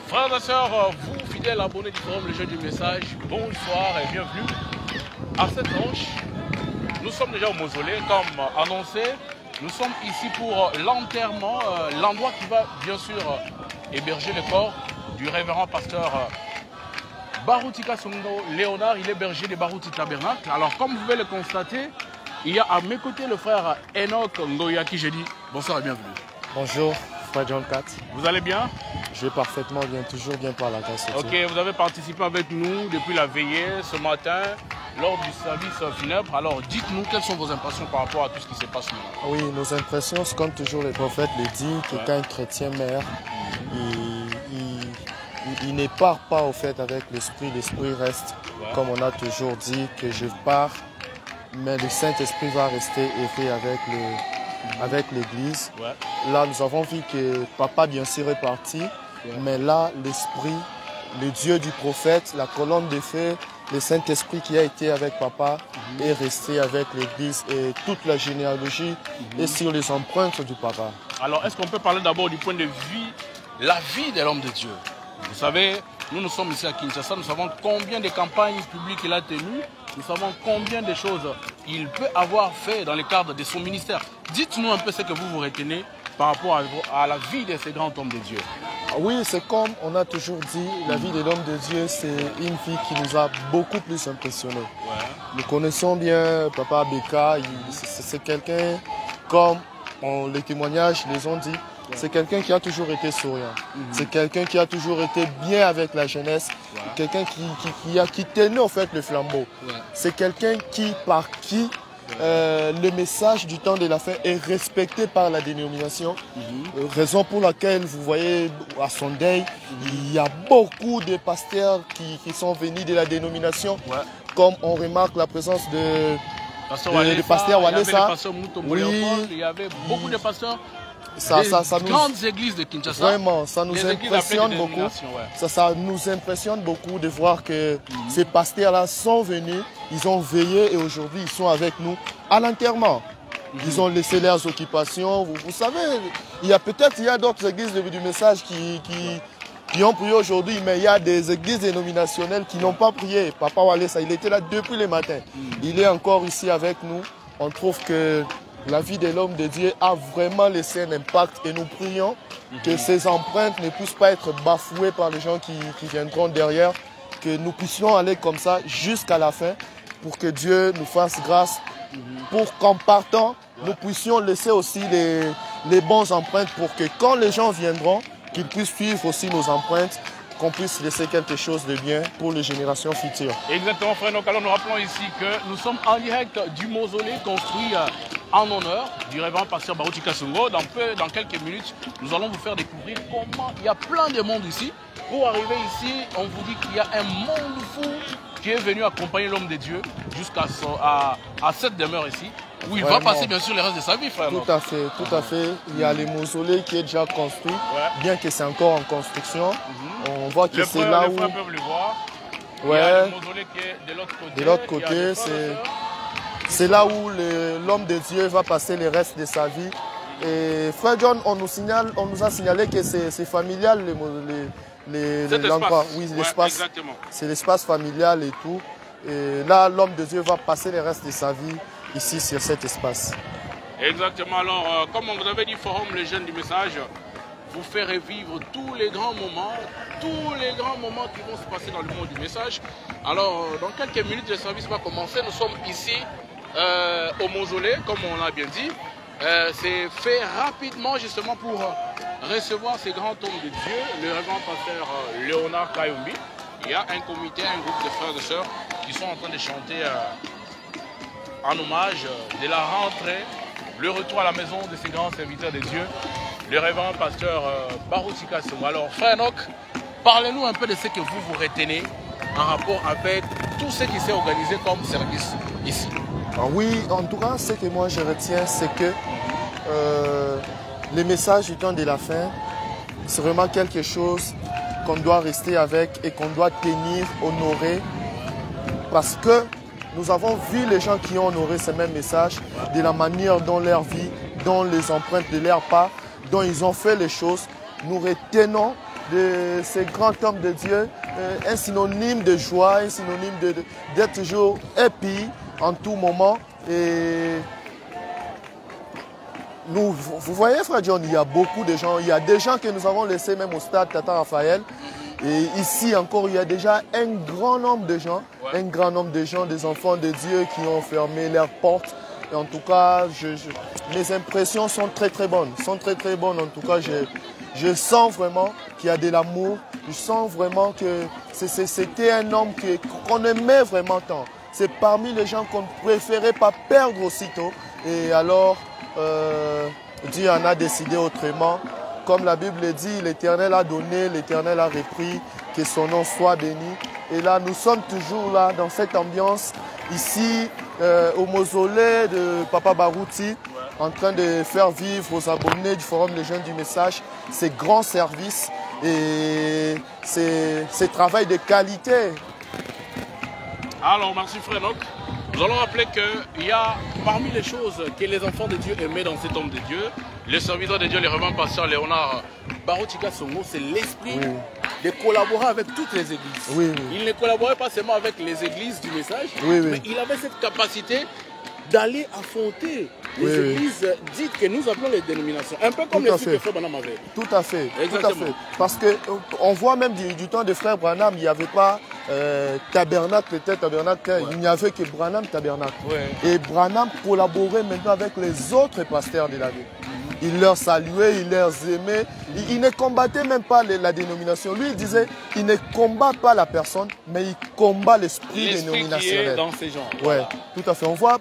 Frères et sœurs, vous fidèles abonnés du forum Le Jeu du Message, bonsoir et bienvenue. À cette tranche, nous sommes déjà au mausolée, comme annoncé. Nous sommes ici pour l'enterrement, l'endroit qui va bien sûr héberger le corps du révérend pasteur Baroutika Songo Léonard. Il est berger des Barouti Tabernacle. Alors comme vous pouvez le constater, il y a à mes côtés le frère Enoch Ngoya qui je dis bonsoir et bienvenue. Bonjour, frère John 4. Vous allez bien? Je vais parfaitement bien, toujours bien par la grâce de Dieu. Ok, vous avez participé avec nous depuis la veillée ce matin lors du service funèbre. Alors dites-nous quelles sont vos impressions par rapport à tout ce qui se passe maintenant. Oui, nos impressions, c'est comme toujours le prophète le dit, que quand un chrétien meurt, il ne part pas au fait avec l'esprit, l'esprit reste. Comme on a toujours dit, que je pars, mais le Saint-Esprit va rester errer avec l'Église. Là, nous avons vu que papa bien sûr est parti, mais là, l'Esprit, le Dieu du prophète, la colonne de feu, le Saint-Esprit qui a été avec papa est resté avec l'Église et toute la généalogie est sur les empreintes du papa. Alors, est-ce qu'on peut parler d'abord du point de vue, la vie de l'homme de Dieu? Vous savez, nous sommes ici à Kinshasa, nous savons combien de campagnes publiques il a tenues, nous savons combien de choses il peut avoir fait dans le cadre de son ministère. Dites-nous un peu ce que vous retenez par rapport à la vie de ces grands hommes de Dieu. Oui, c'est comme on a toujours dit, la vie de l'homme de Dieu, c'est une vie qui nous a beaucoup plus impressionnés. Nous connaissons bien Papa Beka, c'est quelqu'un, comme les témoignages les ont dit, c'est quelqu'un qui a toujours été souriant. C'est quelqu'un qui a toujours été bien avec la jeunesse. Quelqu'un qui tenait en fait le flambeau. C'est quelqu'un par qui le message du temps de la fin est respecté par la dénomination. Raison pour laquelle vous voyez à son deuil, il y a beaucoup de pasteurs qui sont venus de la dénomination. Comme on remarque la présence de pasteur Walesa. Il y avait beaucoup de pasteurs. Grandes églises de Kinshasa. Vraiment, ça nous impressionne beaucoup. Ça nous impressionne beaucoup de voir que ces pasteurs-là sont venus, ils ont veillé et aujourd'hui ils sont avec nous à l'enterrement. Ils ont laissé leurs occupations. Vous savez, il y a d'autres églises du message qui ont prié aujourd'hui, mais il y a des églises dénominationnelles qui n'ont pas prié. Papa Walesa, il était là depuis le matin. Il est encore ici avec nous. On trouve que la vie de l'homme de Dieu a vraiment laissé un impact et nous prions que ces empreintes ne puissent pas être bafouées par les gens qui viendront derrière, que nous puissions aller comme ça jusqu'à la fin pour que Dieu nous fasse grâce, pour qu'en partant, nous puissions laisser aussi les bonnes empreintes pour que quand les gens viendront, qu'ils puissent suivre aussi nos empreintes, qu'on puisse laisser quelque chose de bien pour les générations futures. Exactement, frère. Donc, alors nous rappelons ici que nous sommes en direct du mausolée construit en honneur du révérend pasteur Baroutika Songo. Dans quelques minutes, nous allons vous faire découvrir comment il y a plein de monde ici. Pour arriver ici, on vous dit qu'il y a un monde fou qui est venu accompagner l'homme de Dieu jusqu'à cette demeure ici, où il va passer bien sûr le reste de sa vie, frère. Tout à fait, tout à fait. Il y a le mausolée qui est déjà construit, bien que c'est encore en construction. On voit que c'est là où... Les frères peuvent le voir. Il y a le mausolée qui est de l'autre côté. De l'autre côté, c'est là où l'homme de Dieu va passer le reste de sa vie. Et frère John, on nous a signalé que c'est familial, l'endroit. Oui, l'espace. C'est l'espace familial et tout. Et là, l'homme de Dieu va passer le reste de sa vie ici sur cet espace. Exactement. Alors, comme on vous avait dit, Forum Les Jeunes du Message vous fait revivre tous les grands moments qui vont se passer dans le monde du message. Alors, dans quelques minutes, le service va commencer. Nous sommes ici au mausolée, comme on l'a bien dit. C'est fait rapidement justement pour recevoir ces grands hommes de Dieu, le révérend pasteur Léonard Kayombi. Il y a un comité, un groupe de frères et sœurs qui sont en train de chanter en hommage de la rentrée, le retour à la maison de ces grands serviteurs de Dieu, le révérend pasteur Baroutika Songo. Alors, frère Enoch, parlez-nous un peu de ce que vous retenez en rapport avec tout ce qui s'est organisé comme service ici. Oui, en tout cas, ce que moi je retiens, c'est que le message du temps de la fin, c'est vraiment quelque chose qu'on doit rester avec et qu'on doit tenir, honorer, parce que nous avons vu les gens qui ont honoré ce même message, de la manière dont leur vie, dont les empreintes de leur pas, dont ils ont fait les choses. Nous retenons de ces grands hommes de Dieu, un synonyme de joie, un synonyme d'être toujours happy en tout moment. Et nous, vous voyez, Frère John, il y a beaucoup de gens, il y a des gens que nous avons laissés même au stade Tata Raphaël. Et ici encore, il y a déjà un grand nombre de gens, des enfants de Dieu qui ont fermé leurs portes. Et en tout cas, mes impressions sont très très bonnes, En tout cas, je sens vraiment qu'il y a de l'amour. Je sens vraiment que c'était un homme qu'on aimait vraiment tant. C'est parmi les gens qu'on ne préférait pas perdre aussitôt. Et alors, Dieu en a décidé autrement. Comme la Bible dit, l'Éternel a donné, l'Éternel a repris, que son nom soit béni. Et là, nous sommes toujours là, dans cette ambiance, ici, au mausolée de Papa Barouti, en train de faire vivre aux abonnés du Forum Les Jeunes du Message ces grands services et ces travail de qualité. Alors, merci Frère Enoch. Nous allons rappeler qu'il y a parmi les choses que les enfants de Dieu aimaient dans cet homme de Dieu, le serviteur de Dieu, le révérend pasteur Léonard Baroutika Songo, c'est l'esprit de collaborer avec toutes les églises. Il ne collaborait pas seulement avec les églises du message, mais il avait cette capacité d'aller affronter les églises dites que nous appelons les dénominations. Un peu comme les trucs que Frère Branham avait. Tout à fait. Parce qu'on voit même du temps de Frère Branham, il n'y avait pas tabernacle, il n'y avait que Branham tabernacle. Et Branham collaborait maintenant avec les autres pasteurs de la ville. Il leur saluait, il leur aimait. Il ne combattait même pas la dénomination. Lui, il disait, il ne combat pas la personne, mais il combat l'esprit dénominationnel. Dans ces gens. Voilà. Tout à fait. On voit,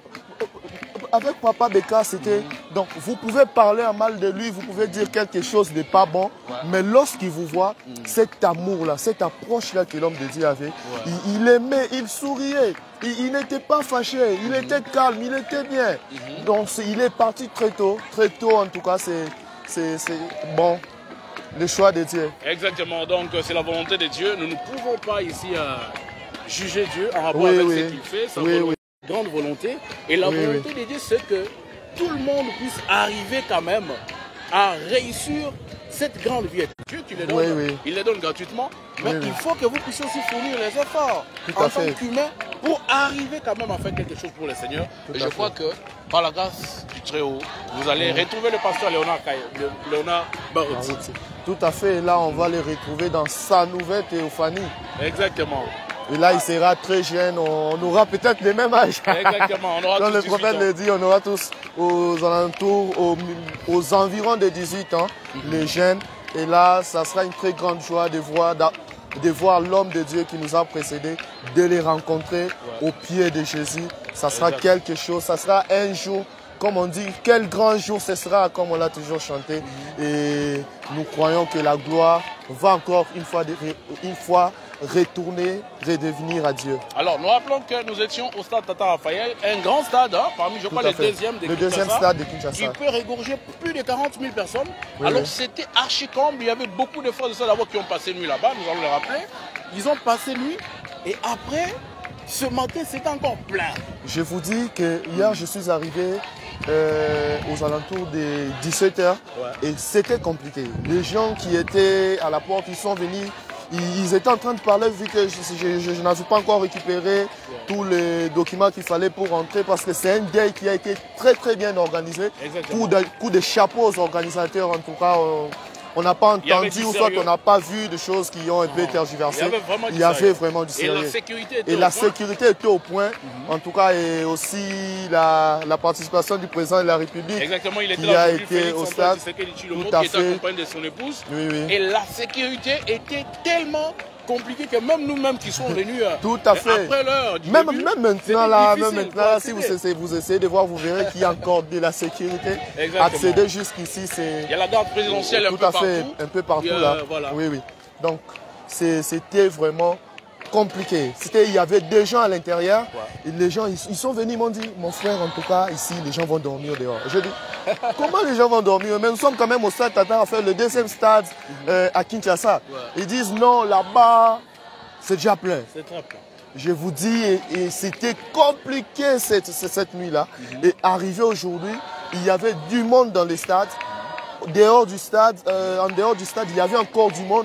avec Papa Beka, c'était... Donc, vous pouvez parler en mal de lui, vous pouvez dire quelque chose de pas bon, mais lorsqu'il vous voit, cet amour-là, cette approche-là que l'homme de Dieu avait, il aimait, il souriait. Il n'était pas fâché, il était calme, il était bien. Donc il est parti très tôt en tout cas, c'est bon, le choix de Dieu. Exactement, donc c'est la volonté de Dieu. Nous ne pouvons pas ici juger Dieu en rapport avec ce qu'il fait, sa grande volonté. Et la volonté de Dieu, c'est que tout le monde puisse arriver quand même à réussir cette grande vie. Dieu, tu les donnes, il les donne gratuitement, mais il faut que vous puissiez aussi fournir les efforts en tant qu'humain pour arriver quand même à faire quelque chose pour le Seigneur. Et je crois que par la grâce du Très-Haut, vous allez retrouver le pasteur Léonard Barouti. Tout à fait, et là on va le retrouver dans sa nouvelle théophanie. Exactement. Et là, il sera très jeune, on aura peut-être le même âge. Exactement, on aura Comme le prophète le dit, on aura tous aux alentours, aux environs de 18 ans, les jeunes. Et là, ça sera une très grande joie de voir l'homme de Dieu qui nous a précédés, de les rencontrer au pied de Jésus. Ça sera quelque chose, ça sera un jour, comme on dit, quel grand jour ce sera, comme on l'a toujours chanté. Et nous croyons que la gloire va encore une fois retourner, redevenir à Dieu. Alors, nous rappelons que nous étions au stade Tata Raphaël, un grand stade, parmi, je crois, le deuxième stade de Kinshasa, qui peut regorger plus de 40 000 personnes. Alors, c'était archi comble, il y avait beaucoup de frères de ça d'abord qui ont passé nuit là-bas, nous allons le rappeler. Ils ont passé nuit et après, ce matin, c'était encore plein. Je vous dis que hier, je suis arrivé aux alentours des 17h et c'était compliqué. Les gens qui étaient à la porte, ils sont venus. Ils étaient en train de parler vu que je n'avais pas encore récupéré tous les documents qu'il fallait pour rentrer parce que c'est un day qui a été très très bien organisé. Coup de chapeau aux organisateurs en tout cas. On n'a pas entendu ou soit on n'a pas vu de choses qui ont un peu tergiversé. Il y avait vraiment du sérieux. Et la sécurité était au point. En tout cas, et aussi la participation du président de la République. Exactement, il était qui a été au stade. Tout à fait. Qui était accompagné de son épouse. Et la sécurité était tellement compliqué que même nous-mêmes qui sommes venus après l'heure du début, même maintenant là, si vous essayez de voir, vous verrez qu'il y a encore de la sécurité. Accéder jusqu'ici, c'est... Il y a la garde présidentielle un peu partout là. Voilà. Oui. Donc, c'était vraiment compliqué. Il y avait des gens à l'intérieur. Et les gens, ils sont venus, ils m'ont dit, mon frère, en tout cas, ici, les gens vont dormir dehors. Je dis, comment les gens vont dormir? Mais nous sommes quand même au stade Tata Raphaël, le deuxième stade à Kinshasa. Ils disent, non, là-bas, c'est déjà plein. C'est très plein. Je vous dis, et c'était compliqué cette nuit-là. Et arrivé aujourd'hui, il y avait du monde dans les stades. En dehors du stade, il y avait encore du monde.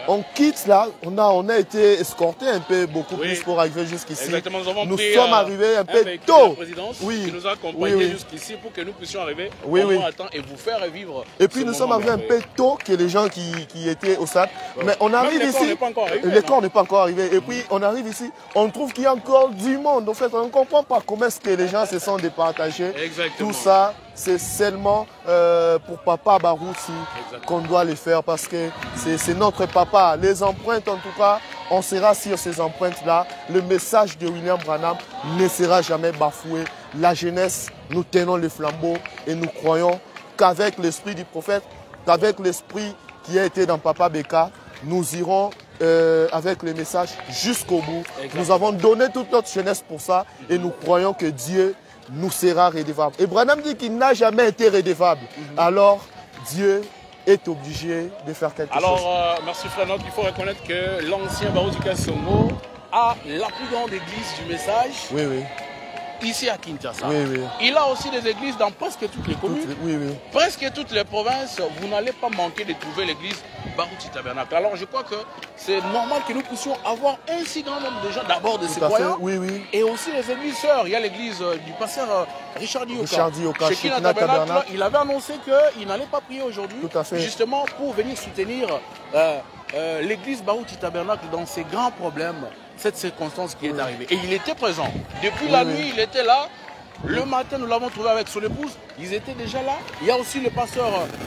On quitte là, on a été escorté un peu beaucoup plus pour arriver jusqu'ici. Exactement, nous sommes arrivés un peu tôt. Qui nous a accompagnés jusqu'ici pour que nous puissions arriver au moins à temps et vous faire vivre. Et puis nous sommes arrivés un peu tôt que les gens qui étaient au stade. Mais on arrive ici, les corps n'est pas encore arrivé. Et puis on arrive ici, on trouve qu'il y a encore du monde. En fait, on ne comprend pas comment est-ce que les gens se sont départagés. Exactement. Tout ça, c'est seulement pour Papa Barouti qu'on doit le faire parce que c'est notre papa. Les empreintes, en tout cas, on sera sur ces empreintes-là. Le message de William Branham ne sera jamais bafoué. La jeunesse, nous tenons le flambeau et nous croyons qu'avec l'esprit du prophète, qu'avec l'esprit qui a été dans Papa Beka, nous irons avec le message jusqu'au bout. Exactement. Nous avons donné toute notre jeunesse pour ça et nous croyons que Dieu nous sera redevable. Et Branham dit qu'il n'a jamais été redevable. Alors, Dieu est obligé de faire quelque chose. Alors, merci frère Noc, il faut reconnaître que l'ancien Barouti Kasongo a la plus grande église du message. Oui, oui. Ici à Kinshasa. Oui, oui. Il a aussi des églises dans presque toutes les communes. Oui, oui. Presque toutes les provinces, vous n'allez pas manquer de trouver l'église Barouti Tabernacle. Alors je crois que c'est normal que nous puissions avoir un si grand nombre de gens, d'abord de ces croyants, et aussi les églises sœurs. Il y a l'église du pasteur Richard Dioka. Chez Kinshasa Tabernacle, il avait annoncé qu'il n'allait pas prier aujourd'hui, justement pour venir soutenir l'église Barouti Tabernacle dans ses grands problèmes. Cette circonstance qui est arrivée. Et il était présent. Depuis la nuit, il était là. Le matin, nous l'avons trouvé avec son épouse. Ils étaient déjà là. Il y a aussi le pasteur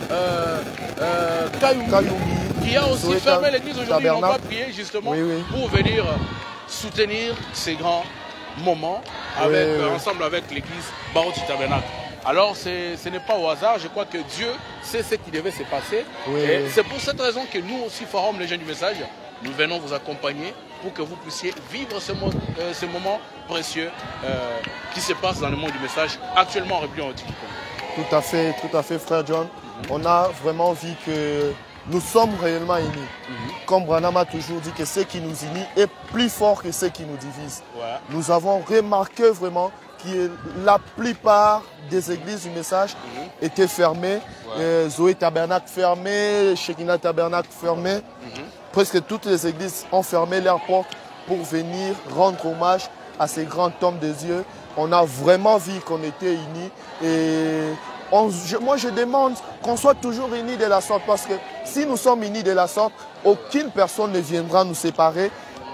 Kayumi qui a aussi fermé l'église aujourd'hui. Ils n'ont pas prié justement pour venir soutenir ces grands moments ensemble avec l'église Barouti Tabernacle. Alors, ce n'est pas au hasard. Je crois que Dieu sait ce qui devait se passer. Et c'est pour cette raison que nous aussi, Forum Les Jeunes du Message, nous venons vous accompagner pour que vous puissiez vivre ce moment précieux qui se passe dans le monde du message actuellement en République démocratique. Tout à fait, frère John. On a vraiment vu que nous sommes réellement unis. Comme Branham a toujours dit que ce qui nous unit est plus fort que ce qui nous divise. Nous avons remarqué vraiment que la plupart des églises du message étaient fermées. Zoé Tabernacle fermé, Shekinah Tabernacle fermé. Presque toutes les églises ont fermé leurs portes pour venir rendre hommage à ces grands hommes de Dieu. On a vraiment vu qu'on était unis. Et moi, je demande qu'on soit toujours unis de la sorte. Parce que si nous sommes unis de la sorte, aucune personne ne viendra nous séparer.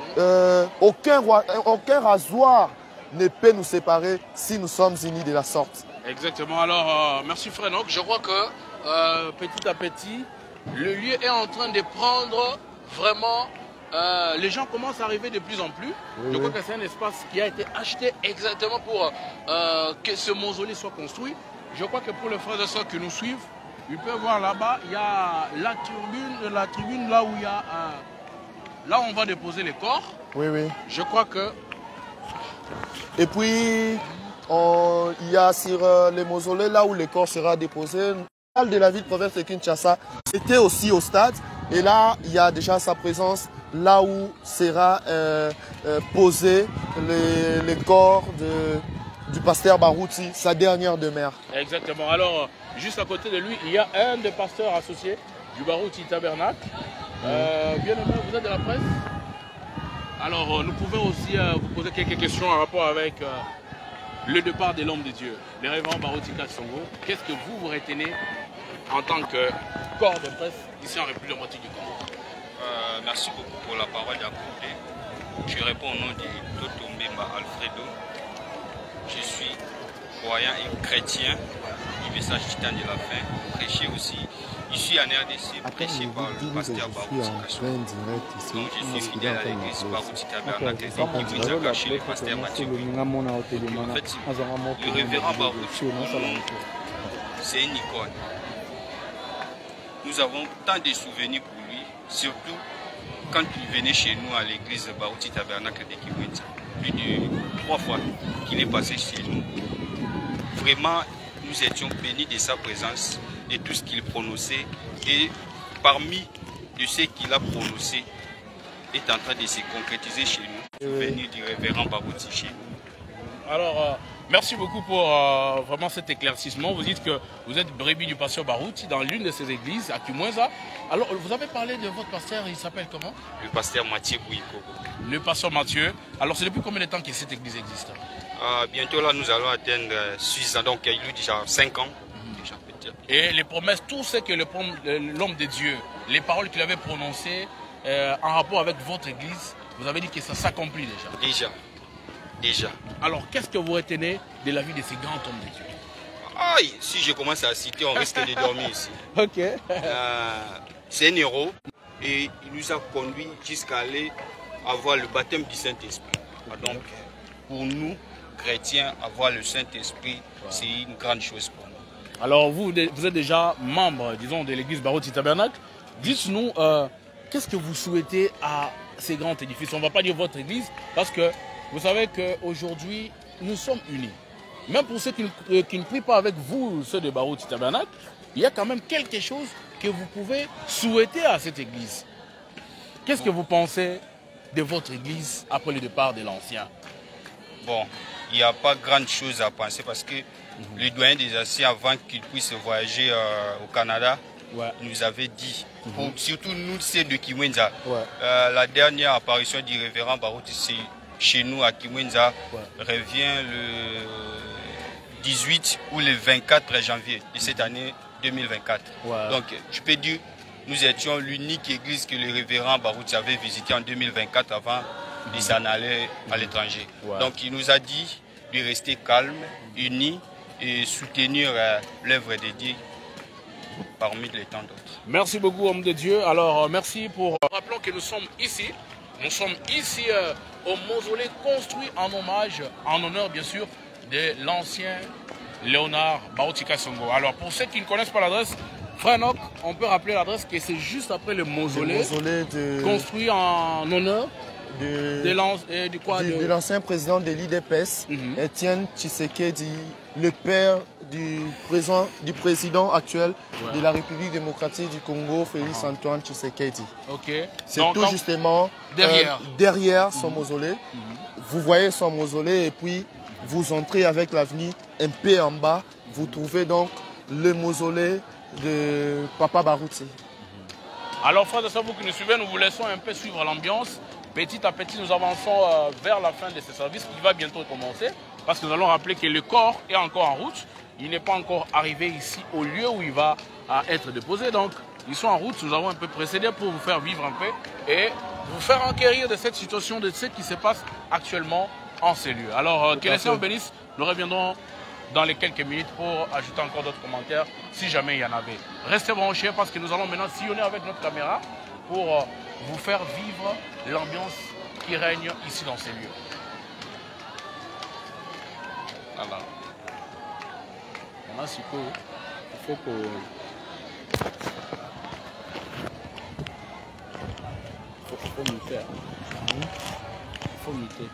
Aucun rasoir ne peut nous séparer si nous sommes unis de la sorte. Exactement. Alors, merci frère Noc. Je crois que petit à petit, le lieu est en train de prendre vraiment, les gens commencent à arriver de plus en plus. Je crois que c'est un espace qui a été acheté exactement pour que ce mausolée soit construit. Je crois que pour les frères et sœurs qui nous suivent, ils peuvent voir là-bas, il y a la tribune là où il y a, là où on va déposer les corps. Je crois que... Et puis, il y a sur les mausolées là où les corps sera déposé. De la ville de province de Kinshasa était aussi au stade. Et là, il y a déjà sa présence là où sera posé les corps du pasteur Barouti, sa dernière demeure. Exactement. Alors, juste à côté de lui, il y a un des pasteurs associés du Barouti Tabernacle. Bien aimé, vous êtes de la presse? Alors, nous pouvons aussi vous poser quelques questions en rapport avec le départ de l'homme de Dieu, le révérend Barouti Kasongo. Qu'est-ce que vous retenez en tant que corps de presse ici en République démocratique du Congo? Merci beaucoup pour la parole accordée. Je réponds au nom de Toto Mbemba Alfredo. Je suis croyant et chrétien du message titan de la fin, prêché aussi ici en RDC, prêché par le pasteur Barouti Kasongo. Donc je suis fidèle à l'église Barouti Tabernacle qui vous a caché le pasteur Mathieu. En fait, le révérend Barouti, c'est une icône. Nous avons tant de souvenirs pour lui, surtout quand il venait chez nous à l'église Barouti Tabernacle de Kiwinza. Plus de 3 fois qu'il est passé chez nous. Vraiment, nous étions bénis de sa présence, de tout ce qu'il prononçait. Et parmi de ce qu'il a prononcé est en train de se concrétiser chez nous. Souvenir du révérend Barouti chez nous. Alors, Merci beaucoup pour vraiment cet éclaircissement. Vous dites que vous êtes brebis du pasteur Barouti dans l'une de ces églises à Kimwenza. Alors, vous avez parlé de votre pasteur, il s'appelle comment? Le pasteur Mathieu Bouiko. Le pasteur Mathieu. Alors, c'est depuis combien de temps que cette église existe? Bientôt, là, nous allons atteindre 6 ans, donc il y a eu déjà 5 ans. Et les promesses, tout ce que l'homme de Dieu, les paroles qu'il avait prononcées en rapport avec votre église, vous avez dit que ça s'accomplit déjà. Déjà. Alors, qu'est-ce que vous retenez de la vie de ces grands hommes de Dieu? Aïe, si je commence à citer, on risque de dormir ici. Ok. C'est un héros et il nous a conduit jusqu'à aller avoir le baptême du Saint-Esprit. Donc, pour nous, chrétiens, avoir le Saint-Esprit, c'est une grande chose pour nous. Alors, vous êtes déjà membre, disons, de l'église Barouti Tabernacle. Dites-nous, qu'est-ce que vous souhaitez à ces grands édifices? On ne va pas dire votre église, parce que vous savez qu'aujourd'hui, nous sommes unis. Même pour ceux qui ne prient pas avec vous, ceux de Barouti Tabernacle, il y a quand même quelque chose que vous pouvez souhaiter à cette église. Qu'est-ce que vous pensez de votre église après le départ de l'ancien? Bon, il n'y a pas grande chose à penser parce que le doyen des anciens, avant qu'il puisse voyager au Canada, nous avait dit, surtout nous, c'est de Kimwenza, la dernière apparition du révérend Barouti, c'est chez nous à Kimwenza, revient le 18 ou le 24 janvier de cette année 2024. Donc, je peux dire, nous étions l'unique église que le révérend Barouti avait visité en 2024 avant de s'en aller à l'étranger. Donc, il nous a dit de rester calme, unis et soutenir l'œuvre de Dieu parmi les tant d'autres. Merci beaucoup, homme de Dieu. Alors, merci pour... Rappelons que nous sommes ici. Nous sommes ici au mausolée construit en hommage, en honneur bien sûr, de l'ancien Léonard Barouti Kasongo. Alors pour ceux qui ne connaissent pas l'adresse, Frère Noc, on peut rappeler l'adresse que c'est juste après le mausolée construit en honneur de l'ancien président de l'IDPS, Étienne Tshisekedi, le père du président actuel de la République démocratique du Congo, Félix Antoine Tshisekedi. C'est tout justement derrière son mausolée. Vous voyez son mausolée et puis vous entrez avec l'avenue un peu en bas. Vous trouvez donc le mausolée de Papa Barouti. Alors frères et sœurs, vous qui nous suivez, nous vous laissons un peu suivre l'ambiance. Petit à petit, nous avançons vers la fin de ce service qui va bientôt commencer. Parce que nous allons rappeler que le corps est encore en route. Il n'est pas encore arrivé ici au lieu où il va être déposé. Donc, ils sont en route. Nous avons un peu précédé pour vous faire vivre un peu et vous faire enquérir de cette situation, de ce qui se passe actuellement en ces lieux. Alors, que le Seigneur bénisse. Nous reviendrons dans les quelques minutes pour ajouter encore d'autres commentaires si jamais il y en avait. Restez branchés parce que nous allons maintenant sillonner avec notre caméra pour vous faire vivre l'ambiance qui règne ici dans ces lieux. Voilà. On a ce qu'il faut que... Il faut muter. Il faut muter.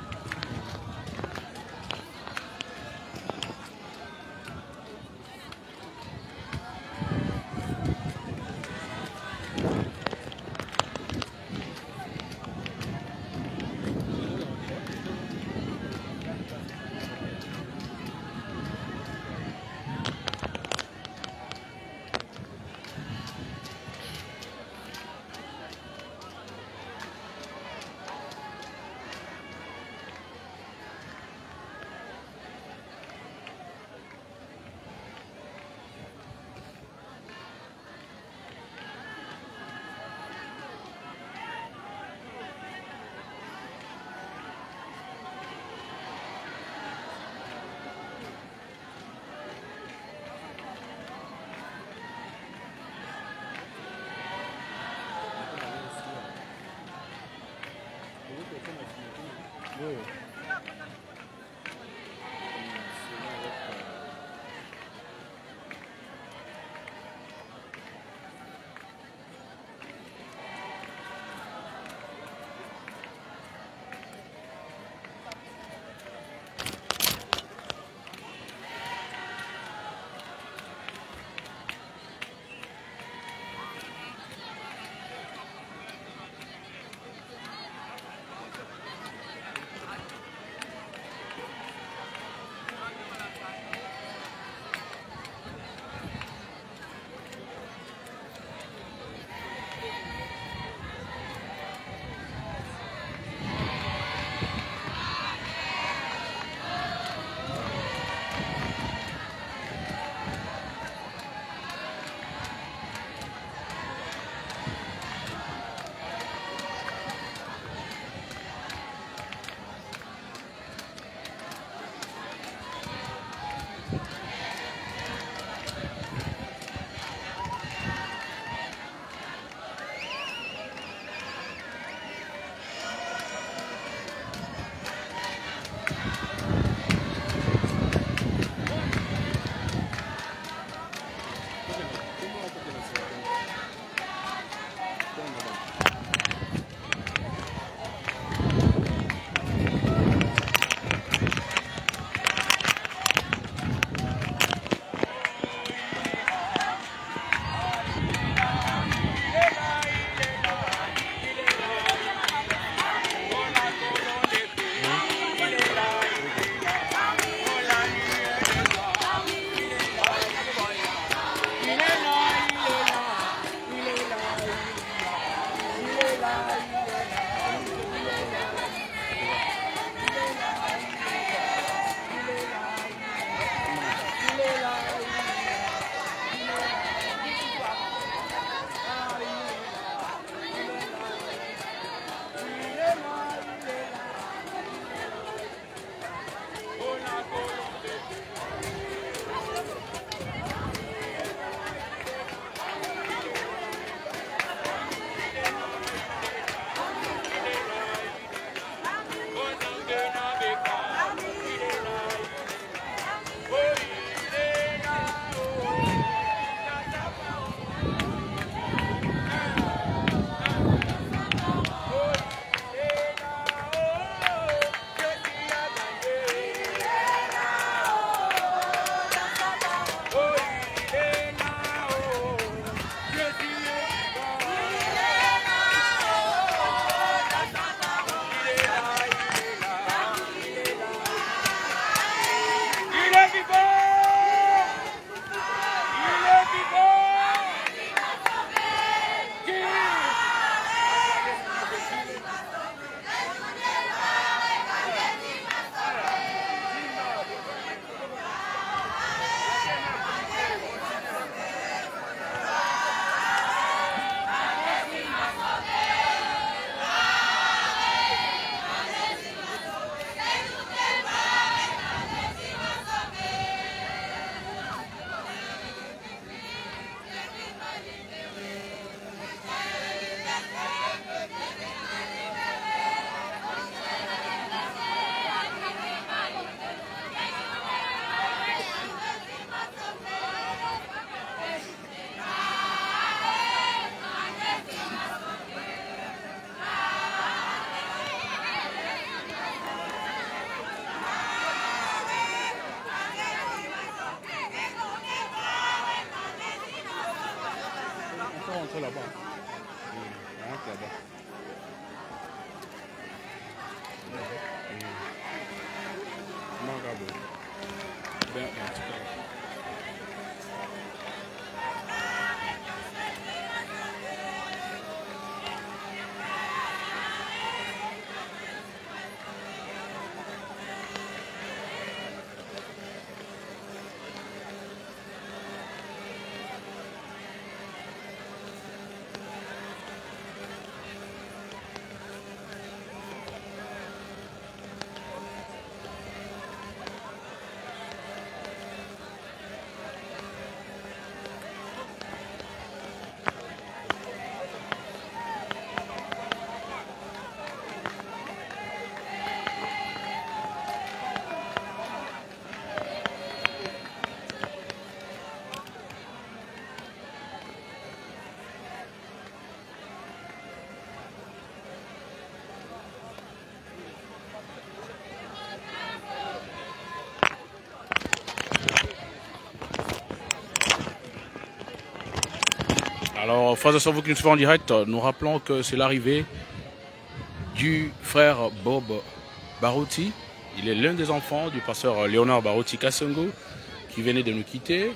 Alors, frères et sœurs, vous qui nous suivez en direct, nous rappelons que c'est l'arrivée du frère Bob Barouti. Il est l'un des enfants du pasteur Léonard Barouti Kasongo qui venait de nous quitter.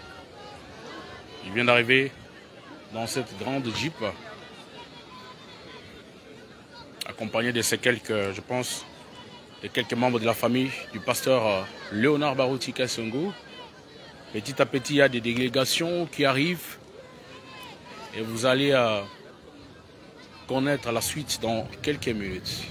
Il vient d'arriver dans cette grande Jeep, accompagné de ces quelques, je pense, de quelques membres de la famille du pasteur Léonard Barouti Kasongo. Petit à petit, il y a des délégations qui arrivent et vous allez connaître la suite dans quelques minutes.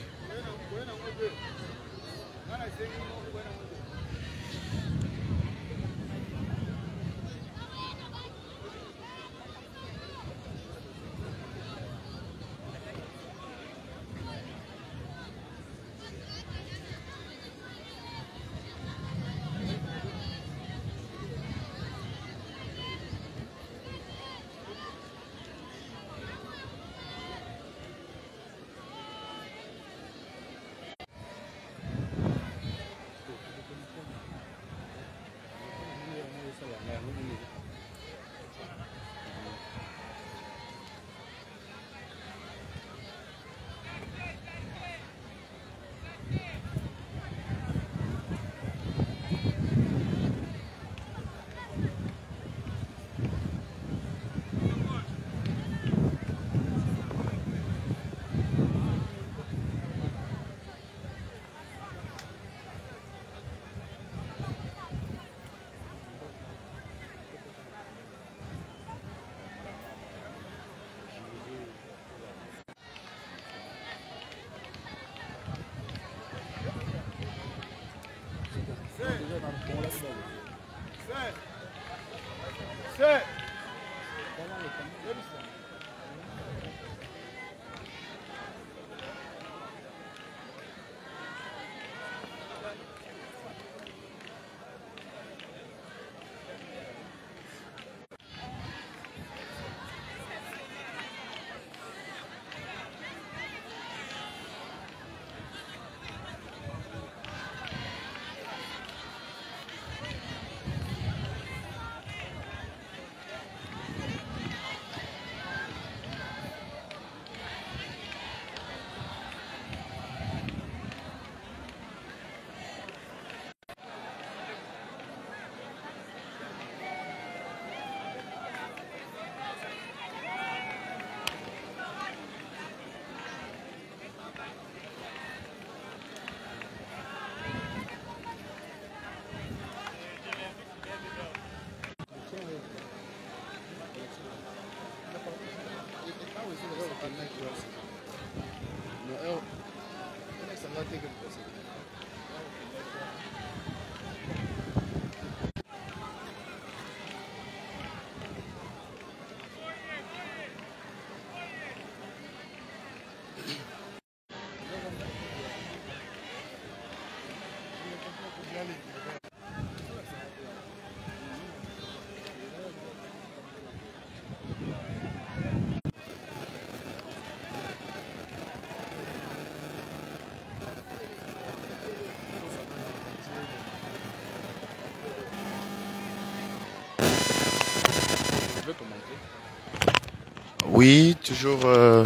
Oui, toujours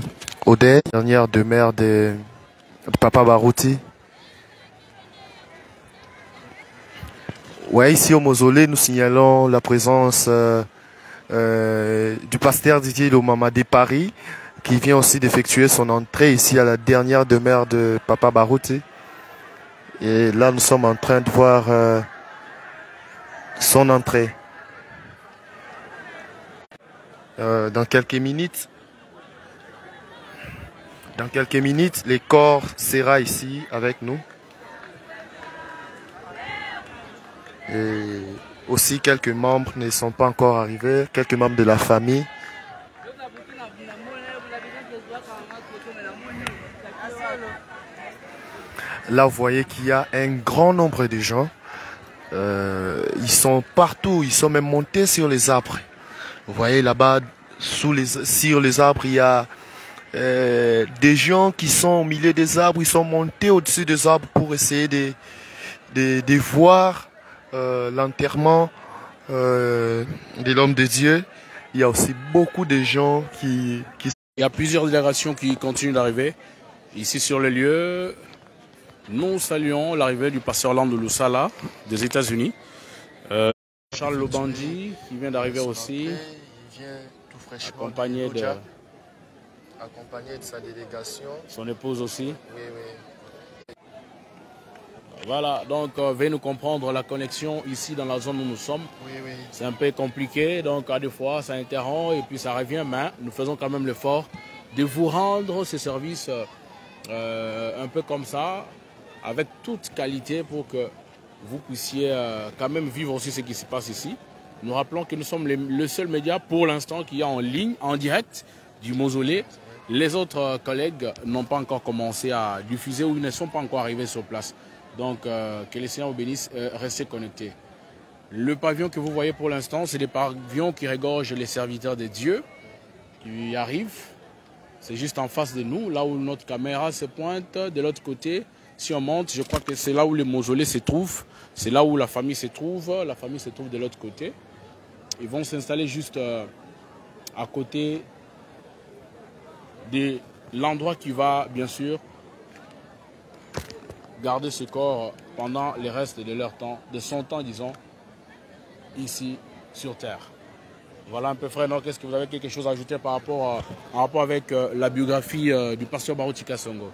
Odé, dernière demeure de Papa Barouti. Ouais, ici au mausolée, nous signalons la présence du pasteur Didier Lomamade Paris, qui vient aussi d'effectuer son entrée ici à la dernière demeure de Papa Barouti. Et là, nous sommes en train de voir son entrée. Dans quelques minutes, les corps sera ici avec nous. Et aussi quelques membres ne sont pas encore arrivés, quelques membres de la famille. Là, vous voyez qu'il y a un grand nombre de gens. Ils sont partout, ils sont même montés sur les arbres. Vous voyez là-bas, sur les arbres, il y a des gens qui sont au milieu des arbres. Ils sont montés au-dessus des arbres pour essayer de voir l'enterrement de l'homme de Dieu. il y a aussi beaucoup de gens qui... Il y a plusieurs délégations qui continuent d'arriver. Ici sur le lieu, nous saluons l'arrivée du pasteur Lando Lusala des États-Unis. Charles Lobandi qui vient d'arriver aussi, Il vient tout fraîchement accompagné de sa délégation. Son épouse aussi. Oui, oui. Voilà, donc veuillez nous comprendre la connexion ici dans la zone où nous sommes. Oui, oui. C'est un peu compliqué, donc à des fois ça interrompt et puis ça revient, mais nous faisons quand même l'effort de vous rendre ces services un peu comme ça, avec toute qualité pour que vous puissiez quand même vivre aussi ce qui se passe ici. Nous rappelons que nous sommes le seul média pour l'instant qui est en ligne, en direct du mausolée. Les autres collègues n'ont pas encore commencé à diffuser ou ils ne sont pas encore arrivés sur place. Donc que les Seigneur vous bénisse, restez connectés. Le pavillon que vous voyez pour l'instant, c'est des pavillons qui regorgent les serviteurs de Dieu qui arrivent. C'est juste en face de nous, là où notre caméra se pointe. De l'autre côté, si on monte, je crois que c'est là où le mausolée se trouve. C'est là où la famille se trouve. La famille se trouve de l'autre côté. Ils vont s'installer juste à côté de l'endroit qui va, bien sûr, garder ce corps pendant le reste de leur temps, de son temps, disons, ici sur Terre. Voilà un peu, frère Enoch, est-ce que vous avez quelque chose à ajouter par rapport, en rapport avec la biographie du pasteur Baruti Kasongo?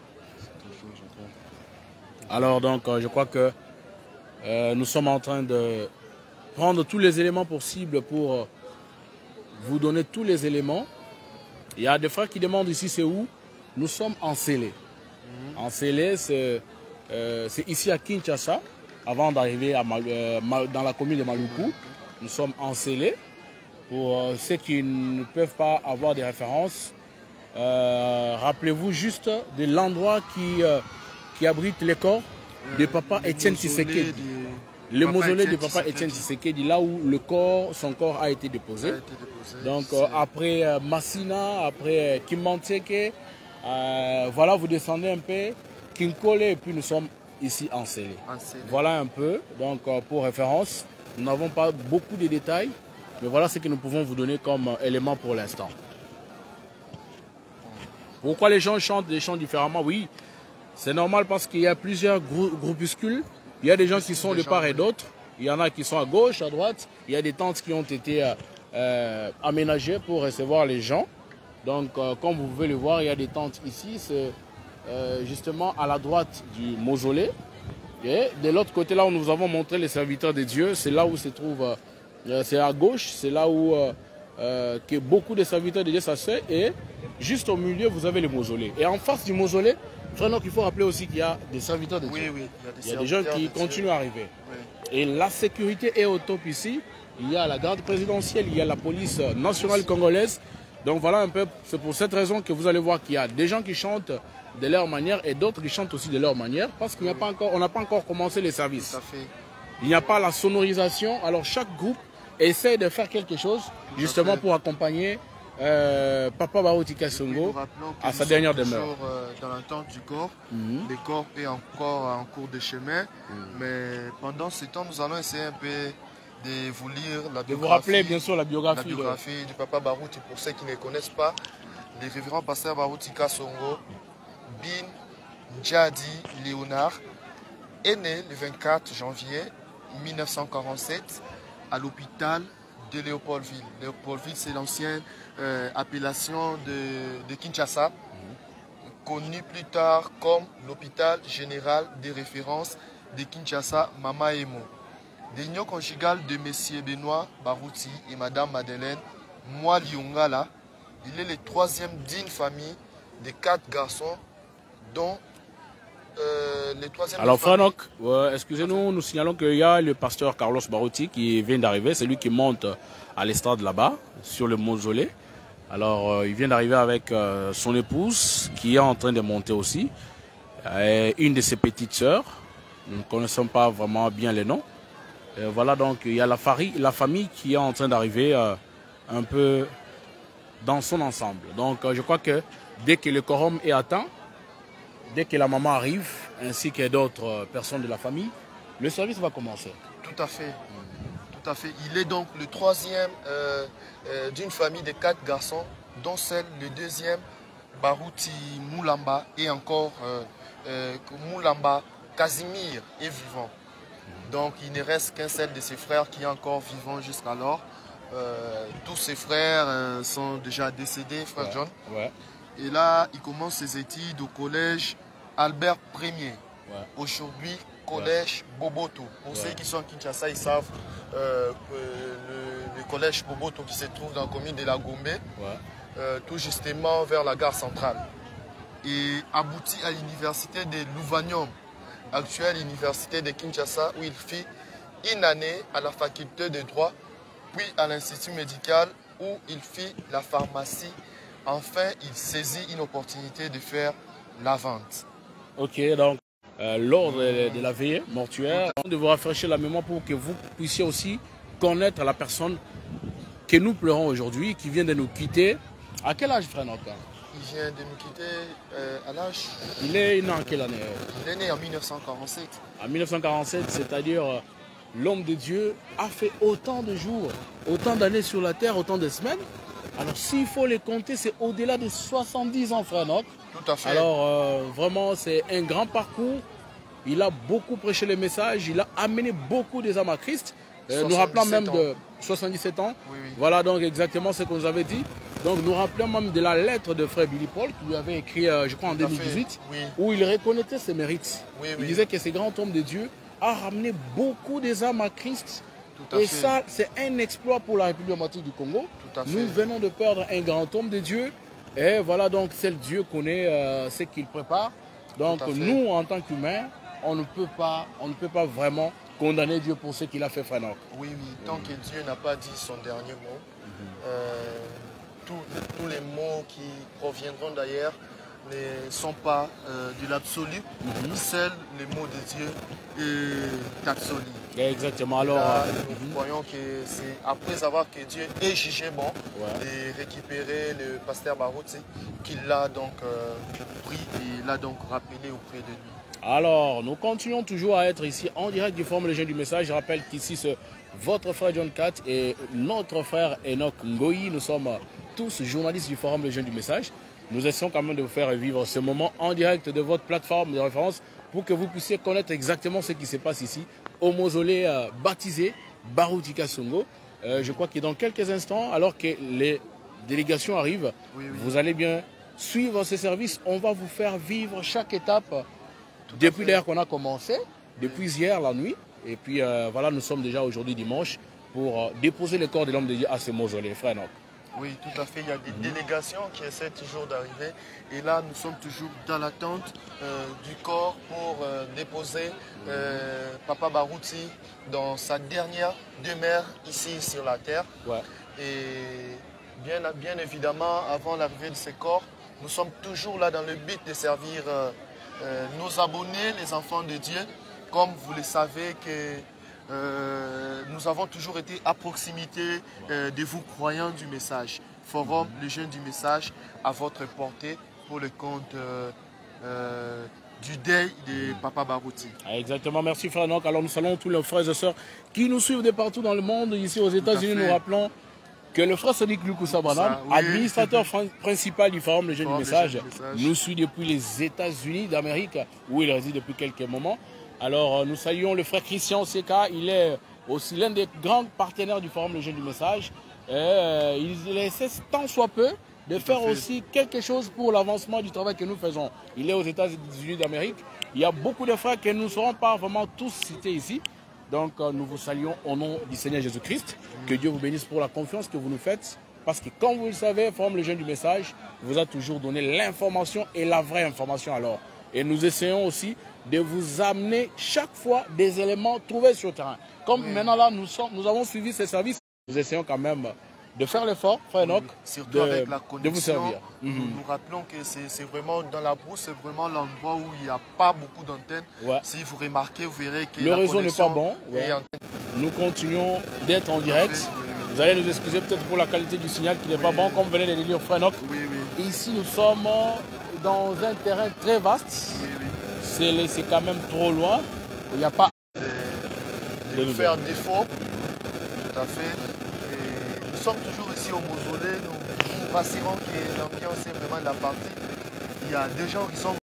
Alors donc, je crois que nous sommes en train de prendre tous les éléments possibles pour vous donner tous les éléments. Il y a des frères qui demandent ici c'est où. Nous sommes en Sélé. En Sélé, c'est ici à Kinshasa, avant d'arriver dans la commune de Maluku. Nous sommes en Sélé. Pour ceux qui ne peuvent pas avoir des références, rappelez-vous juste de l'endroit qui abrite les corps de Papa Étienne Tshisekedi. Le mausolée de Papa Étienne Tshisekedi, là où son corps a été déposé. Donc après Massina, après Kimanteke, voilà, vous descendez un peu, Kinkole, et puis nous sommes ici en Sélé. Voilà un peu, donc pour référence, nous n'avons pas beaucoup de détails, mais voilà ce que nous pouvons vous donner comme élément pour l'instant. Pourquoi les gens chantent des chants différemment? Oui, c'est normal parce qu'il y a plusieurs groupuscules. Il y a des gens qui sont de part et d'autre. Il y en a qui sont à gauche, à droite. Il y a des tentes qui ont été aménagées pour recevoir les gens. Donc, comme vous pouvez le voir, il y a des tentes ici. C'est justement à la droite du mausolée. Et de l'autre côté, là où nous avons montré les serviteurs de Dieu, c'est là où se trouve, c'est à gauche, c'est là où que beaucoup de serviteurs de Dieu s'asseyent. Et juste au milieu, vous avez le mausolée. Et en face du mausolée, vraiment qu'il faut rappeler aussi qu'il y a des serviteurs de Dieu. Oui, oui. Il y a des gens qui continuent à arriver. Oui. Et la sécurité est au top ici. Il y a la garde présidentielle, il y a la police nationale congolaise. Donc voilà un peu, c'est pour cette raison que vous allez voir qu'il y a des gens qui chantent de leur manière et d'autres qui chantent aussi de leur manière parce qu'on n'a pas encore commencé les services. Tout à fait. Il n'y a pas la sonorisation. Alors chaque groupe essaie de faire quelque chose justement pour accompagner Papa Baruti Kasongo à sa dernière demeure. Dans l'attente du corps, le corps est encore en cours de chemin, mais pendant ce temps, nous allons essayer un peu de vous lire la biographie. De vous rappeler bien sûr la biographie du Papa Baruti pour ceux qui ne connaissent pas. Le révérend pasteur Baruti Kasongo Bin Ndjadi Léonard est né le 24 janvier 1947 à l'hôpital de Léopoldville. Léopoldville, c'est l'ancienne appellation de Kinshasa, connu plus tard comme l'hôpital général de référence de Kinshasa, Mama Emo. L'union conjugale de Messieurs Benoît Baruti et Madame Madeleine Mwaliongala, il est le troisième d'une famille de 4 garçons, dont les troisième. Alors frère Enoch, excusez-nous, nous signalons qu'il y a le pasteur Carlos Baruti qui vient d'arriver, c'est lui qui monte à l'estrade là-bas, sur le mausolée. Alors il vient d'arriver avec son épouse qui est en train de monter aussi, et une de ses petites sœurs, nous ne connaissons pas vraiment bien les noms. Voilà, donc il y a la famille qui est en train d'arriver un peu dans son ensemble. Donc je crois que dès que le quorum est atteint, dès que la maman arrive, ainsi que d'autres personnes de la famille, le service va commencer. Tout à fait. Tout à fait. Il est donc le troisième d'une famille de 4 garçons, dont le deuxième, Barouti Moulamba, et encore Moulamba Casimir est vivant. Donc il ne reste qu'un seul de ses frères qui est encore vivant jusqu'alors. Tous ses frères sont déjà décédés, frère John. Ouais. Et là, il commence ses études au collège Albert Ier. Ouais. Aujourd'hui, collège Boboto. Pour ceux qui sont à Kinshasa, ils savent le collège Boboto qui se trouve dans la commune de la Gombe, tout justement vers la gare centrale. Et aboutit à l'université de Louvanium, actuelle université de Kinshasa, où il fit une année à la faculté de droit, puis à l'institut médical où il fit la pharmacie. Enfin, il saisit une opportunité de faire la vente. Ok, donc lors de la veillée mortuaire, on devra rafraîchir la mémoire pour que vous puissiez aussi connaître la personne que nous pleurons aujourd'hui, qui vient de nous quitter. À quel âge, frère Noka? Il vient de nous quitter à l'âge... Il est né en quelle année? Il est né en 1947. En 1947, c'est-à-dire l'homme de Dieu a fait autant de jours, autant d'années sur la terre, autant de semaines. Alors s'il faut les compter, c'est au-delà de 70 ans, frère Noc. Tout à fait. Alors vraiment, c'est un grand parcours. Il a beaucoup prêché les messages, il a amené beaucoup des âmes à Christ. Nous rappelons même de 77 ans. Oui, oui. Voilà donc exactement ce qu'on nous avait dit. Donc nous rappelons même de la lettre de frère Billy Paul qui lui avait écrit, je crois en 2018, où il reconnaissait ses mérites. Oui, il disait que ce grand homme de Dieu a ramené beaucoup des âmes à Christ. Et ça, c'est un exploit pour la République démocratique du Congo. Nous venons de perdre un grand homme de Dieu. Et voilà donc, seul Dieu connaît ce qu'il prépare. Donc nous, en tant qu'humains, on ne peut pas vraiment condamner Dieu pour ce qu'il a fait, frère Noc. Oui, oui, tant que Dieu n'a pas dit son dernier mot, tous les mots qui proviendront d'ailleurs ne sont pas de l'absolu. Seul le mot de Dieu est absolu. Exactement. Alors, là, nous croyons que c'est après avoir que Dieu ait jugé bon de récupérer le pasteur Barouti qu'il l'a donc pris et l'a donc rappelé auprès de lui. Alors, nous continuons toujours à être ici en direct du Forum Les Jeunes du Message. Je rappelle qu'ici, c'est votre frère John Cat et notre frère Enoch Ngoyi. Nous sommes tous journalistes du Forum Les Jeunes du Message. Nous essayons quand même de vous faire vivre ce moment en direct de votre plateforme de référence pour que vous puissiez connaître exactement ce qui se passe ici au mausolée baptisé Barouti Kasongo. Je crois que dans quelques instants, alors que les délégations arrivent, vous allez bien suivre ces services. On va vous faire vivre chaque étape depuis d'ailleurs qu'on a commencé, depuis hier la nuit. Et puis voilà, nous sommes déjà aujourd'hui dimanche pour déposer le corps de l'homme de Dieu à ce mausolée, frère Noc. Oui, tout à fait. Il y a des délégations qui essaient toujours d'arriver. Et là, nous sommes toujours dans l'attente du corps pour déposer Papa Barouti dans sa dernière demeure ici sur la terre. Et bien évidemment, avant l'arrivée de ces corps, nous sommes toujours là dans le but de servir nos abonnés, les enfants de Dieu. Comme vous le savez que nous avons toujours été à proximité de vous croyants du message. Forum, le jeune du message, à votre portée pour le compte du deuil de Papa Barouti. Exactement, merci frère Noc. Alors nous saluons tous les frères et sœurs qui nous suivent de partout dans le monde. Ici aux États-Unis, nous rappelons que le frère Sonic Lukusa Branham, administrateur principal du Forum Le Jeune du Message, nous suit depuis les États-Unis d'Amérique, où il réside depuis quelques moments. Alors nous saluons le frère Christian Seka, il est aussi l'un des grands partenaires du Forum Le Jeune du Message. Il essaie tant soit peu de faire aussi quelque chose pour l'avancement du travail que nous faisons. Il est aux États-Unis d'Amérique. Il y a beaucoup de frères que nous ne serons pas vraiment tous cités ici. Donc nous vous saluons au nom du Seigneur Jésus-Christ. Que Dieu vous bénisse pour la confiance que vous nous faites. Parce que comme vous le savez, Forum Le Jeune du Message vous a toujours donné l'information et la vraie information alors. Et nous essayons aussi de vous amener chaque fois des éléments trouvés sur le terrain. Comme maintenant là, nous avons suivi ces services, nous essayons quand même de faire l'effort, frère Enoch, de vous servir. Nous rappelons que c'est vraiment dans la brousse, c'est vraiment l'endroit où il n'y a pas beaucoup d'antennes. Si vous remarquez, vous verrez que le réseau n'est pas bon. Nous continuons d'être en direct. Vous allez nous excuser peut-être pour la qualité du signal qui n'est pas bon, comme venait de le dire frère Enoch. Ici, nous sommes dans un terrain très vaste. C'est quand même trop loin. Il n'y a pas de faire défaut. tout à fait. Et nous sommes toujours ici au mausolée. Nous rassurons que l'ambiance est vraiment la partie. Il y a des gens qui sont